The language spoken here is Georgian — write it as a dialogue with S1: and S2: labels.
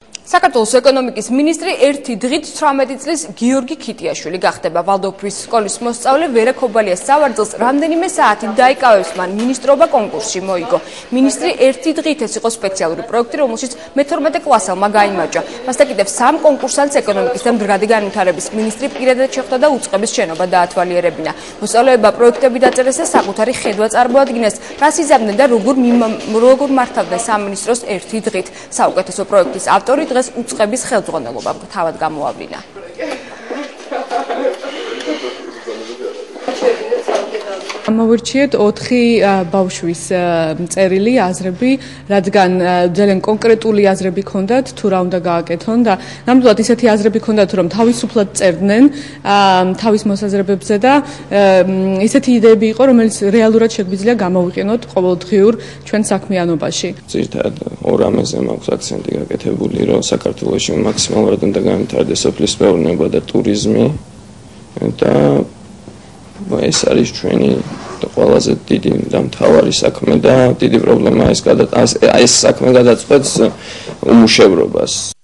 S1: საქართველოს ეკონომიკის მინისტრი ერთი დღით 18 წლის გიორგი ქიტიაშვილი გახდება. ვალდორფის სკოლის მოსწავლე ვერა ქობალიას სავარძელს რამდენიმე საათი დაიკავებს მან მინისტრობა კონკურსში მოიგო. მინისტრი ერთი დღით ეს იყო სპეციალური პროექტი, რომელშიც მე-12 კლასელმა გაიმარჯვა. მასთან კიდევ 3 კონკურსანტს ეკონომიკის და მდგრადი განვითარების მინისტრი პირადად შეხვდა და უწყების შენობა დაათვალიერებინა. მოსწავლეებმა პროექტები დაწერეს და საკუთარი ხედვა წარმოადგინეს, რას იზამდნენ და როგორ მართავდნენ სამინისტროს ერთი დღით. საუკეთესო პროექტის ავტორი დღეს უწყების ხელმძღვანელობამ თავად გამოავლინა.
S2: Მოვირჩიეთ 4 ბავშვის წერილი, აზრები, რადგან ძალიან კონკრეტული აზრები ჰქონდათ, თუ რა უნდა გააკეთონ და ნამდვილად ისეთი აზრები ჰქონდათ, რომ თავისუფლად წერდნენ თავის მოსაზრებებზე და ისეთი იდეები იყო, რომელიც რეალურად შეგვიძლია გამოვიყენოთ ყოველდღიურ ჩვენ საქმიანობაში.
S3: Ძირითადად ორ რამეზე მაქვს აქცენტი გაკეთებული, რომ საქართველოში მაქსიმალურად უნდა განვითარდეს სოფლის მეურნეობა და ტურიზმი და ეს არის ჩვენი ყველაზე დიდი და მთავარი საქმე და დიდი პრობლემაა ეს საქმე გადაწყვეტს უმუშევრობას.